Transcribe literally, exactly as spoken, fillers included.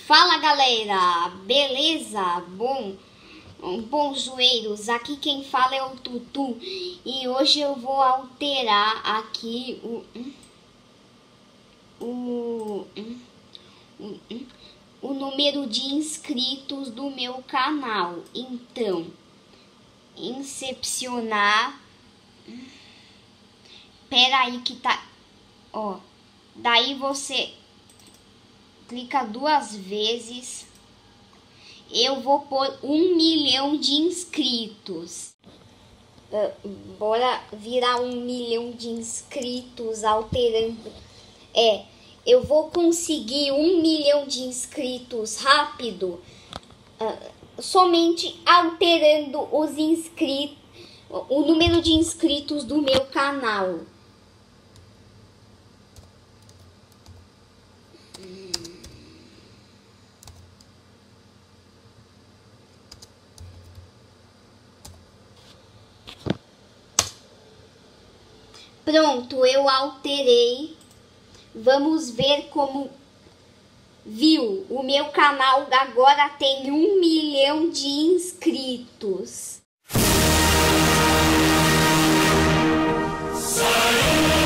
Fala galera, beleza? Bom, bom zoeiros, aqui quem fala é o Tutu e hoje eu vou alterar aqui o o, o, o número de inscritos do meu canal. Então, incepcionar, pera aí que tá, ó, daí você clica duas vezes. Eu vou pôr um milhão de inscritos. Uh, bora virar um milhão de inscritos alterando. É, eu vou conseguir um milhão de inscritos rápido, uh, somente alterando os inscritos, o número de inscritos do meu canal. Pronto, eu alterei. Vamos ver como viu. O meu canal agora tem um milhão de inscritos.